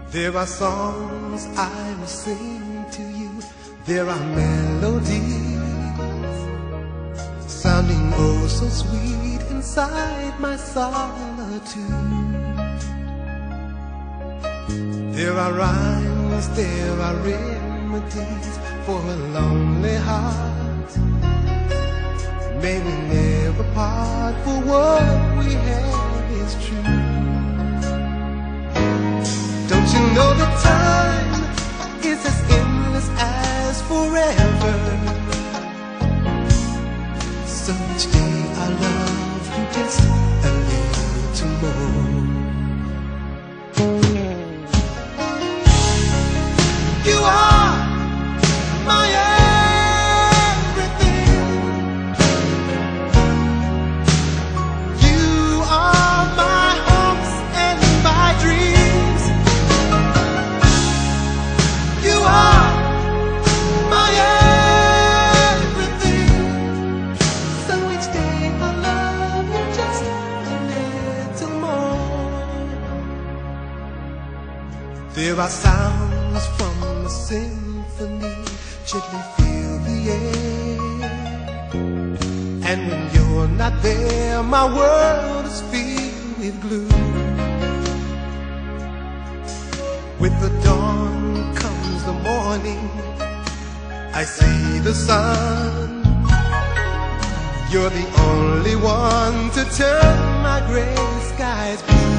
There are songs I will sing to you. There are melodies sounding oh so sweet inside my solitude. There are rhymes, there are remedies for a lonely heart. May we never part, for what we have is true. Don't you know that time is as endless as forever? So each day I love you just a little more. You are my everything. You are my hopes and my dreams. You are my everything. So each day I love you just a little more. There are sounds from the symphony, gently fill the air. And when you're not there, my world is filled with gloom. With the dawn comes the morning, I see the sun. You're the only one to turn my gray skies blue.